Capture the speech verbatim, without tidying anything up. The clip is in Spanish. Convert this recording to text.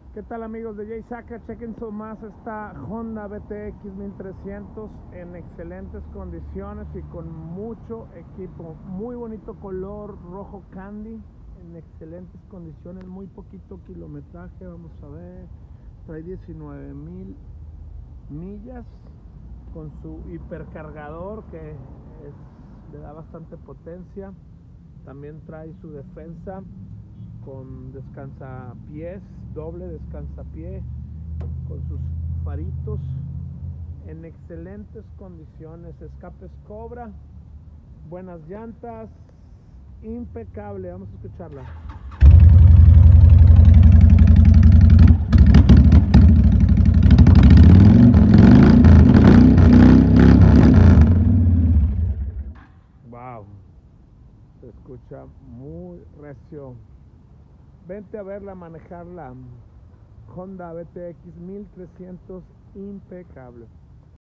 ¿Qué tal amigos de Jay Saca? Chequen su más esta Honda B T X mil trescientos en excelentes condiciones y con mucho equipo. Muy bonito color rojo candy, en excelentes condiciones, muy poquito kilometraje. Vamos a ver, trae diecinueve mil millas con su hipercargador que es, le da bastante potencia. También trae su defensa con descansapiés, doble descansapié, con sus faritos en excelentes condiciones, escapes Cobra, buenas llantas, impecable. Vamos a escucharla. Wow, se escucha muy recio. Vente a verla, manejar la Honda B T X mil trescientos impecable.